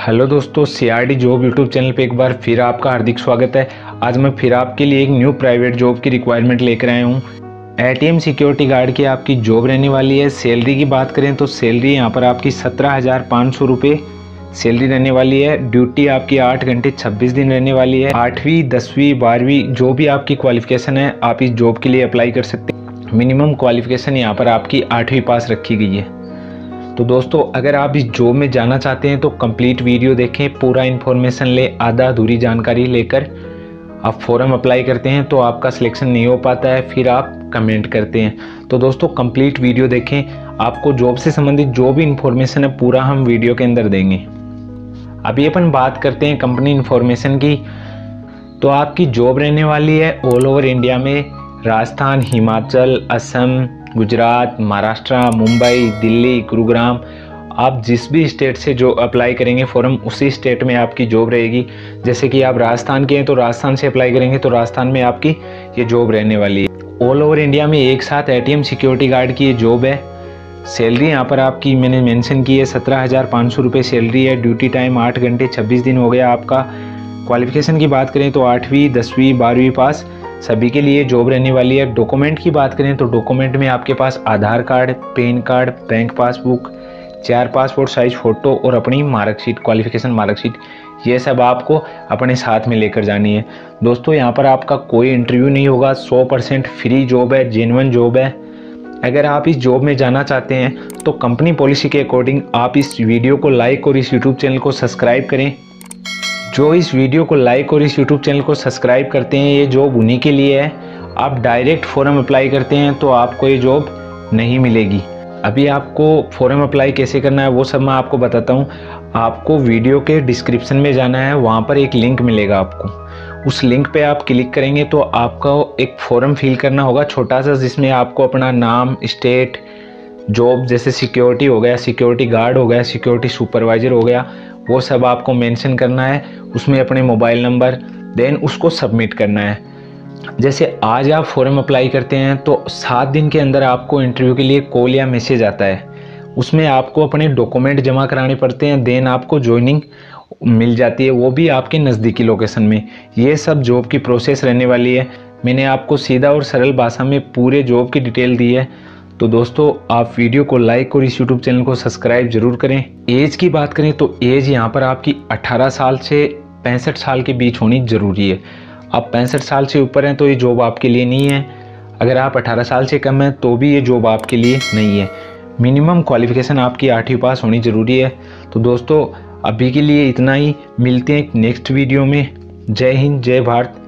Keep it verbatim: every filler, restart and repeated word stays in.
Hello दोस्तों, CRD job YouTube channel पे एक बार फिर आपका हार्दिक स्वागत है। आज मैं फिर आपके लिए एक न्यू प्राइवेट जॉब की रिक्वायरमेंट लेकर आया हूँ। एटीएम सिक्योरिटी गार्ड की आपकी जॉब रहने वाली है। सैलरी की बात करें तो सैलरी यहाँ पर आपकी सत्रह हज़ार पाँच सौ रुपये सैलरी रहने वाली है। ड्यूटी आपकी आठ घंटे छब्बीस दिन रहने वाली है। आठवीं दसवीं बारहवीं जो भी आपकी क्वालिफिकेशन है आप इस जॉब के लिए अप्लाई कर सकते हैं। मिनिमम क्वालिफिकेशन यहाँ पर आपकी आठवीं पास रखी गई है। तो दोस्तों, अगर आप इस जॉब में जाना चाहते हैं तो कंप्लीट वीडियो देखें, पूरा इन्फॉर्मेशन ले। आधा अधूरी जानकारी लेकर आप फॉर्म अप्लाई करते हैं तो आपका सिलेक्शन नहीं हो पाता है, फिर आप कमेंट करते हैं। तो दोस्तों, कंप्लीट वीडियो देखें, आपको जॉब से संबंधित जो भी इन्फॉर्मेशन है पूरा हम वीडियो के अंदर देंगे। अभी अपन बात करते हैं कंपनी इन्फॉर्मेशन की। तो आपकी जॉब रहने वाली है ऑल ओवर इंडिया में। राजस्थान, हिमाचल, असम, गुजरात, महाराष्ट्र, मुंबई, दिल्ली, गुरुग्राम, आप जिस भी स्टेट से जो अप्लाई करेंगे फॉर्म उसी स्टेट में आपकी जॉब रहेगी। जैसे कि आप राजस्थान के हैं तो राजस्थान से अप्लाई करेंगे तो राजस्थान में आपकी ये जॉब रहने वाली है। ऑल ओवर इंडिया में एक साथ एटीएम सिक्योरिटी गार्ड की ये जॉब है। सैलरी यहाँ पर आपकी मैंने मेंशन की है, सत्रह हज़ार पाँच सौ रुपये सैलरी है। ड्यूटी टाइम आठ घंटे छब्बीस दिन हो गया आपका। क्वालिफिकेशन की बात करें तो आठवीं दसवीं बारहवीं पास सभी के लिए जॉब रहने वाली है। डॉक्यूमेंट की बात करें तो डॉक्यूमेंट में आपके पास Aadhaar card, PAN card, bank passbook, चार पासपोर्ट साइज फ़ोटो और अपनी मार्कशीट, क्वालिफिकेशन मार्कशीट, ये सब आपको अपने साथ में लेकर जानी है। दोस्तों, यहाँ पर आपका कोई इंटरव्यू नहीं होगा। सौ परसेंट फ्री जॉब है, जेन्युइन जॉब है। अगर आप इस जॉब में जाना चाहते हैं तो कंपनी पॉलिसी के अकॉर्डिंग आप इस वीडियो को लाइक और इस यूट्यूब चैनल को सब्सक्राइब करें। जो इस वीडियो को लाइक और इस यूट्यूब चैनल को सब्सक्राइब करते हैं ये जॉब उन्हीं के लिए है। आप डायरेक्ट फॉर्म अप्लाई करते हैं तो आपको ये जॉब नहीं मिलेगी। अभी आपको फॉर्म अप्लाई कैसे करना है वो सब मैं आपको बताता हूँ। आपको वीडियो के डिस्क्रिप्शन में जाना है, वहाँ पर एक लिंक मिलेगा आपको। उस लिंक पे आप क्लिक करेंगे तो आपको एक फॉर्म फिल करना होगा छोटा सा, जिसमें आपको अपना नाम, स्टेट, जॉब जैसे सिक्योरिटी हो गया, सिक्योरिटी गार्ड हो गया, सिक्योरिटी सुपरवाइज़र हो गया, वो सब आपको मेंशन करना है। उसमें अपने मोबाइल नंबर, देन उसको सबमिट करना है। जैसे आज आप फॉर्म अप्लाई करते हैं तो सात दिन के अंदर आपको इंटरव्यू के लिए कॉल या मैसेज आता है। उसमें आपको अपने डॉक्यूमेंट जमा कराने पड़ते हैं, देन आपको ज्वाइनिंग मिल जाती है, वो भी आपके नज़दीकी लोकेशन में। ये सब जॉब की प्रोसेस रहने वाली है। मैंने आपको सीधा और सरल भाषा में पूरे जॉब की डिटेल दी है। तो दोस्तों, आप वीडियो को लाइक और इस यूट्यूब चैनल को सब्सक्राइब जरूर करें। एज की बात करें तो एज यहाँ पर आपकी अठारह साल से पैंसठ साल के बीच होनी ज़रूरी है। आप पैंसठ साल से ऊपर हैं तो ये जॉब आपके लिए नहीं है। अगर आप अठारह साल से कम हैं तो भी ये जॉब आपके लिए नहीं है। मिनिमम क्वालिफिकेशन आपकी आठवीं पास होनी ज़रूरी है। तो दोस्तों, अभी के लिए इतना ही। मिलते हैं नेक्स्ट वीडियो में। जय हिंद, जय भारत।